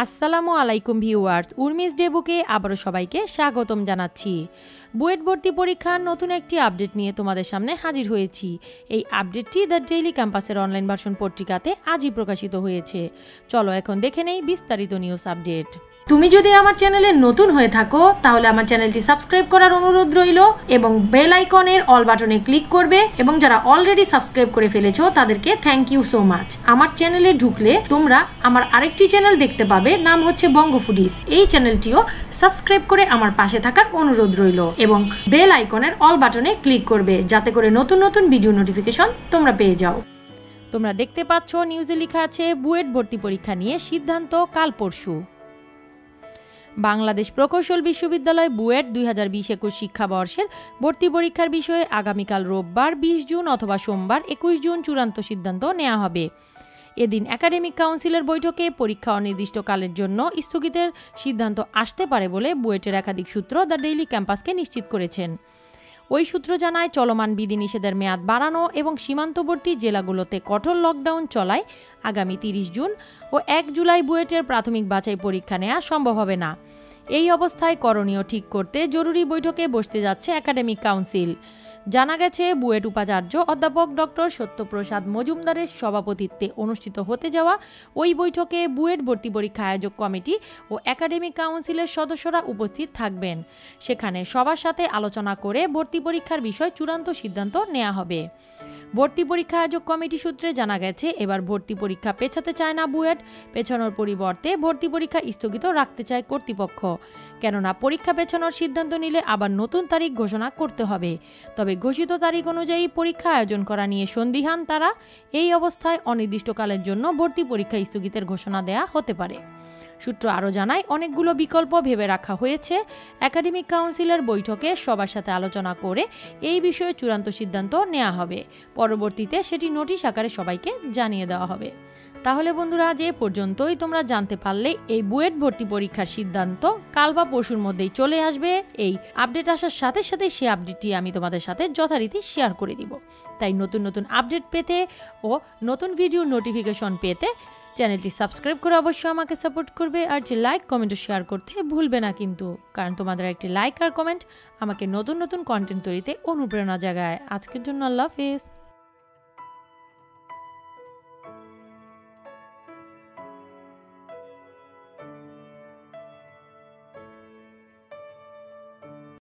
আসসালামু আলাইকুম ভিউয়ার্স, উর্মিস ডেবুকে আবারও সবাইকে স্বাগতম জানাচ্ছি। বুয়েট ভর্তি পরীক্ষার নতুন একটি আপডেট নিয়ে তোমাদের সামনে হাজির হয়েছি। এই আপডেটটি দ্য ডেইলি ক্যাম্পাসের অনলাইন ভার্সন পত্রিকাতে আজই প্রকাশিত হয়েছে। চলো এখন দেখে নেই বিস্তারিত নিউজ আপডেট। তুমি যদি আমার চ্যানেলে নতুন হয়ে থাকো তাহলে আমার চ্যানেলটি সাবস্ক্রাইব করার অনুরোধ রইল এবং বেল আইকনের অল বাটনে ক্লিক করবে, এবং যারা অলরেডি সাবস্ক্রাইব করে ফেলেছো তাদেরকে থ্যাংক ইউ সো মাচ। আমার চ্যানেলে ঢুকলে তোমরা আমার আরেকটি চ্যানেল দেখতে পাবে, নাম হচ্ছে বঙ্গো ফুডিস। এই চ্যানেলটিও সাবস্ক্রাইব করে আমার পাশে থাকার অনুরোধ রইল এবং বেল আইকনের অল বাটনে ক্লিক করবে যাতে করে নতুন নতুন ভিডিও নোটিফিকেশন তোমরা পেয়ে যাও। তোমরা দেখতে পাচ্ছ নিউজে লেখা আছে বুয়েট ভর্তি পরীক্ষা নিয়ে সিদ্ধান্ত কাল পরশু। বাংলাদেশ প্রকৌশল বিশ্ববিদ্যালয় বুয়েট 2020-21 শিক্ষাবর্ষের ভর্তি পরীক্ষার বিষয়ে আগামীকাল রোববার 20 জুন অথবা সোমবার 21 জুন চূড়ান্ত সিদ্ধান্ত নেওয়া হবে। এদিন একাডেমিক কাউন্সিলের বৈঠকে পরীক্ষা অনির্দিষ্টকালের জন্য স্থগিতের সিদ্ধান্ত আসতে পারে বলে বুয়েটের একাধিক সূত্র দ্য ডেইলি ক্যাম্পাসকে নিশ্চিত করেছেন। ওই সূত্র জানায়, চলমান বিধিনিষেধের মেয়াদ বাড়ানো এবং সীমান্তবর্তী জেলাগুলোতে কঠোর লকডাউন চলায় আগামী 30 জুন ও 1 জুলাই বুয়েটের প্রাথমিক বাছাই পরীক্ষা নেওয়া সম্ভব হবে না। এই অবস্থায় করণীয় ঠিক করতে জরুরি বৈঠকে বসতে যাচ্ছে একাডেমিক কাউন্সিল। জানা গেছে, বুয়েট উপাচার্য অধ্যাপক ডক্টর সত্যপ্রসাদ মজুমদারের সভাপতিত্বে অনুষ্ঠিত হতে যাওয়া ওই বৈঠকে বুয়েট ভর্তি পরীক্ষা আয়োজক কমিটি ও একাডেমিক কাউন্সিলের সদস্যরা উপস্থিত থাকবেন। সেখানে সবার সাথে আলোচনা করে ভর্তি পরীক্ষার বিষয় চূড়ান্ত সিদ্ধান্ত নেওয়া হবে। ভর্তি পরীক্ষা আয়োজক কমিটি সূত্রে জানা গেছে, এবার ভর্তি পরীক্ষা পেছাতে চায় না বুয়েট। পেছানোর পরিবর্তে ভর্তি পরীক্ষা স্থগিত রাখতে চায় কর্তৃপক্ষ, কেননা পরীক্ষা পেছানোর সিদ্ধান্ত নিলে আবার নতুন তারিখ ঘোষণা করতে হবে। তবে ঘোষিত তারিখ অনুযায়ী পরীক্ষা আয়োজন করা নিয়ে সন্দিহান তারা। এই অবস্থায় অনির্দিষ্টকালের জন্য ভর্তি পরীক্ষা স্থগিতের ঘোষণা দেয়া হতে পারে। সূত্র আরও জানায়, অনেকগুলো বিকল্প ভেবে রাখা হয়েছে। একাডেমিক কাউন্সিলের বৈঠকে সবার সাথে আলোচনা করে এই বিষয়ে চূড়ান্ত সিদ্ধান্ত নেওয়া হবে। পরবর্তীতে সেটি নোটিশ আকারে সবাইকে জানিয়ে দেওয়া হবে। তাহলে বন্ধুরা, আজ এ পর্যন্তই। তোমরা জানতে পারলে এই বুয়েট ভর্তি পরীক্ষার সিদ্ধান্ত কাল বা পরশুর মধ্যেই চলে আসবে। এই আপডেট আসার সাথে সাথে সেই আপডেটটি আমি তোমাদের সাথে যথারীতি শেয়ার করে দিব। তাই নতুন নতুন আপডেট পেতে ও নতুন ভিডিও নোটিফিকেশন পেতে চ্যানেলটি সাবস্ক্রাইব করে অবশ্যই আমাকে সাপোর্ট করবে। আর যে লাইক কমেন্ট ও শেয়ার করতে ভুলবে না কিন্তু, কারণ তোমাদের একটি লাইক আর কমেন্ট আমাকে নতুন নতুন কন্টেন্ট তৈরিতে অনুপ্রেরণা জাগায়। আজকের জন্য আল্লাহ হাফেজ।